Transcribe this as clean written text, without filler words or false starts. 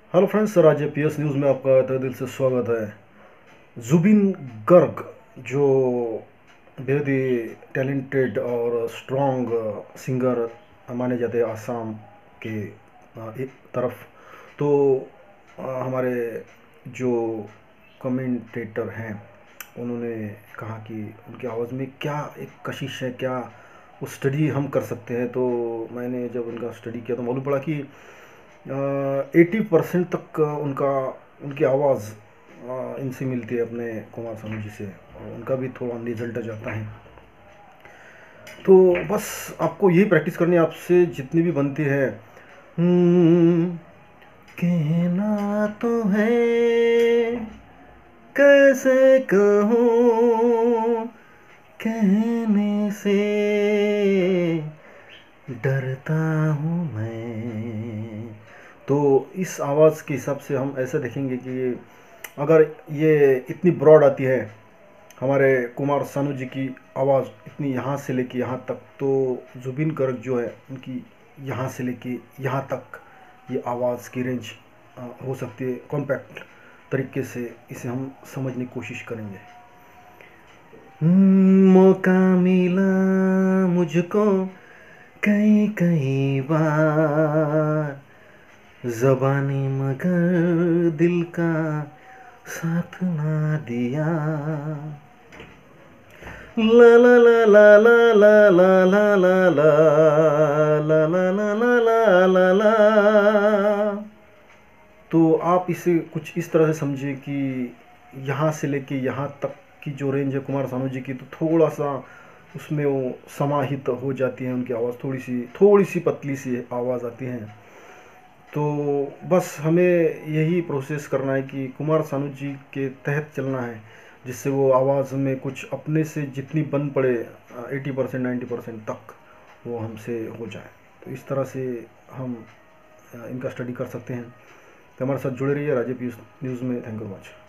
Hello friends, Rajya PS news में आपका तहे दिल से स्वागत है। जुबिन गर्ग जो बेहद ही टैलेंटेड और स्ट्रॉन्ग सिंगर माने जाते हैं आसाम के एक तरफ। तो हमारे जो कमेंटेटर हैं उन्होंने कहा कि उनकी आवाज़ में क्या एक कशिश है, क्या वो स्टडी हम कर सकते हैं। तो मैंने जब उनका स्टडी किया तो मालूम पड़ा कि 80% तक उनकी आवाज़ इनसे मिलती है, अपने कुमार सानू जी से, और उनका भी थोड़ा रिजल्ट जाता है। तो बस आपको यही प्रैक्टिस करनी है, आपसे जितनी भी बनती है। हम्म, कहना तो है, कैसे कहूँ, कहने से डरता हूँ मैं। तो इस आवाज़ के हिसाब से हम ऐसा देखेंगे कि अगर ये इतनी ब्रॉड आती है, हमारे कुमार सानू जी की आवाज़ इतनी यहाँ से लेके यहाँ तक, तो जुबिन गर्ग जो है उनकी यहाँ से लेके यहाँ तक ये आवाज़ की रेंज हो सकती है। कॉम्पैक्ट तरीके से इसे हम समझने की कोशिश करेंगे। मौका मिला मुझको कई कई बार, ज़बानी मगर दिल का साथ ना दिया। ला ला ला ला ला ला ला ला ला ला ला ला ला ला ला ला। तो आप इसे कुछ इस तरह से समझिए कि यहाँ से लेके यहाँ तक की जो रेंज है कुमार सानू जी की, तो थोड़ा सा उसमें वो समाहित हो जाती है। उनकी आवाज़ थोड़ी सी पतली सी आवाज़ आती है। तो बस हमें यही प्रोसेस करना है कि कुमार सानू जी के तहत चलना है, जिससे वो आवाज़ में कुछ अपने से जितनी बन पड़े 80% 90% तक वो हमसे हो जाए। तो इस तरह से हम इनका स्टडी कर सकते हैं। तो हमारे साथ जुड़े रहिए राज्य न्यूज़ में। Thank you very much.